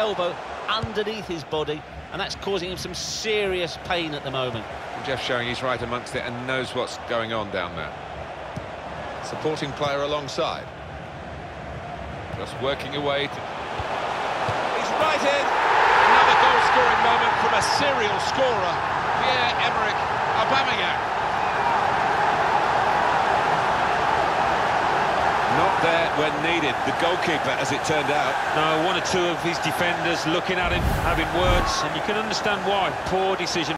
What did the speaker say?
elbow underneath his body, and that's causing him some serious pain at the moment. Jeff showing he's right amongst it and knows what's going on down there. Supporting player alongside. Just working away. He's right in. Another goal-scoring moment from a serial scorer, Pierre-Emerick Aubameyang. Not there when needed, the goalkeeper, as it turned out. No, one or two of his defenders looking at him, having words, and you can understand why. Poor decision.